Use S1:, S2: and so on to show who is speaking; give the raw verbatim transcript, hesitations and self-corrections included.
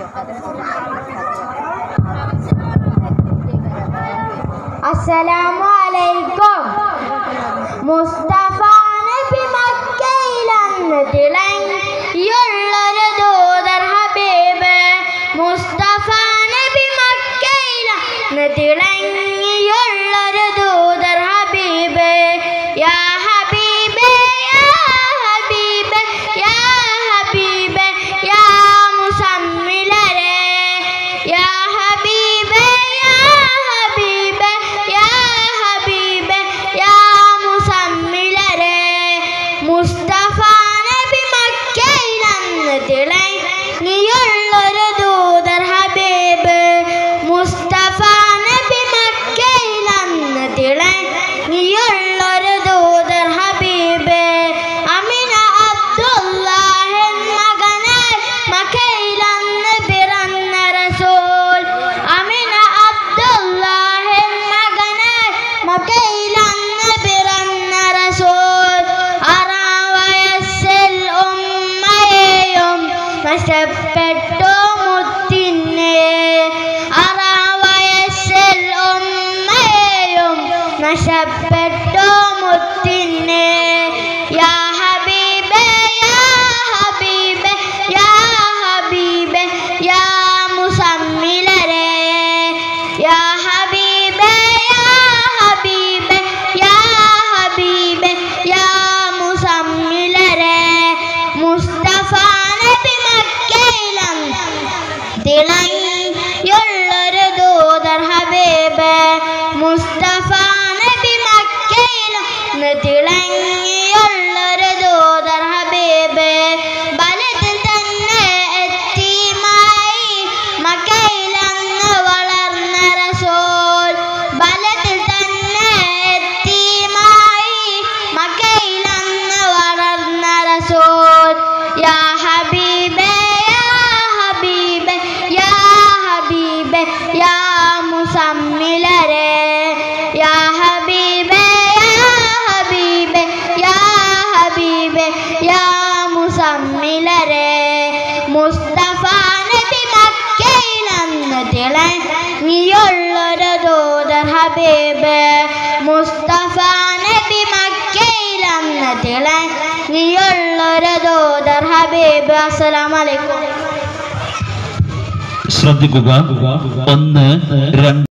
S1: അസ്സലാമു അലൈക്കും. മുസ്തഫ നബി മക്കയിലന്ന് തിളങ്ങിയുള്ളൊരു ദൂതർ ഹബീബ്. മുസ്തഫ നബി മക്കയിലന്ന് തിളങ്ങിയുള്ളൊരു ദൂതർ ഹബീബ്. യാ ഹബീബേ യാ ഹബീബേ യാ ഹബീബേ യാ മുസമ്മിലരേ. യാ ഹബീബേ യാ ഹബീബേ യാ ഹബീബേ യാ മുസമ്മിലരേ. മുസ്തഫ നബി മക്കയിലന്ന് തിളങ്ങിയുള്ളൊരു ദൂതർ ഹബീബ്. മുസ്തഫ നബി മക്കയിലന്ന് തിളങ്ങിയുള്ളൊരു ദൂതർ ഹബീബ്. അമിന അബ്ദുല്ലാഹിൻ മകനായി മക്കയിലന്ന് പിറന്ന റസൂൽ. അമിന അബ്ദുല്ലാഹിൻ മകനായി മക്കയിലന്ന് പിറന്ന റസൂൽ. ആറാം വയസ്സിൽ ഉമ്മയെയും നഷ്ടപ്പെട്ടു മുത്തിനെ. ആറാം വയസ്സിൽ ഉമ്മയെയും നഷ്ടപ്പെട്ടു മുത്തിനെ. യാ ഹബീബേ യാ ഹബീബേ യാ ഹബീബേ യാ മുസമ്മിലരേ. യാ ഹബീബേ യാ ഹബീബേ യാ ഹബീബേ യാ മുസമ്മിലരേ. മുസ്തഫ നബി മക്കയിലന്ന് തിളങ്ങിയുള്ളൊരു ദൂതർ ഹബീബ്. മുസ്തഫ നബി മക്കയിലന്ന് തിളങ്ങിയുള്ളൊരു ദൂതർ ഹബീബ്. ബലത്തിൽ തന്നെ എത്തിയുമായി മക്കയിലന്ന് വളർന്ന റസൂൽ. ബലത്തിൽ തന്നെ എത്തിയുമായി മക്കയിലന്ന് വളർന്ന റസൂൽ. യാ ഹബീബേ യാ ഹബീബേ യാ ഹബീബേ യാ മുസമ്മിലരേ. യാ ഹബീബേ യാ ഹബീബേ യാ ഹബീബേ യാ മുസമ്മിലരേ. മുസ്തഫ നബി മക്കയിലന്ന് തിളങ്ങിയുള്ളൊരു ദൂതർ ഹബീബ്. മുസ്തഫ നബി മക്കയിലന്ന് തിളങ്ങിയുള്ളൊരു ദൂതർ ഹബീബ്. അസ്സലാമു അലൈക്കും.
S2: ശ്രദ്ധിക്കുക. ഒന്ന് രണ്ട്